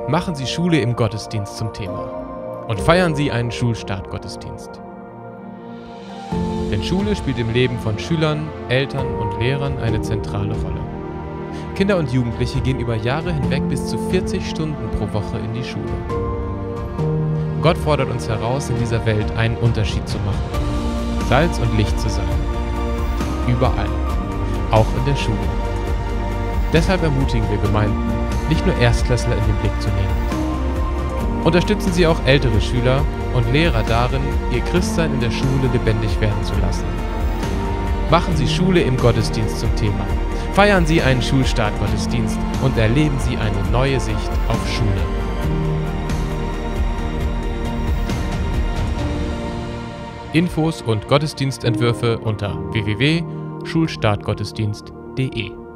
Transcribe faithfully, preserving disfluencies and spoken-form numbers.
Machen Sie Schule im Gottesdienst zum Thema und feiern Sie einen Schulstartgottesdienst. Denn Schule spielt im Leben von Schülern, Eltern und Lehrern eine zentrale Rolle. Kinder und Jugendliche gehen über Jahre hinweg bis zu vierzig Stunden pro Woche in die Schule. Gott fordert uns heraus, in dieser Welt einen Unterschied zu machen, Salz und Licht zu sein. Überall, auch in der Schule. Deshalb ermutigen wir Gemeinden, nicht nur Erstklässler in den Blick zu nehmen. Unterstützen Sie auch ältere Schüler und Lehrer darin, ihr Christsein in der Schule lebendig werden zu lassen. Machen Sie Schule im Gottesdienst zum Thema. Feiern Sie einen Schulstartgottesdienst und erleben Sie eine neue Sicht auf Schule. Infos und Gottesdienstentwürfe unter w w w punkt schulstartgottesdienst punkt d e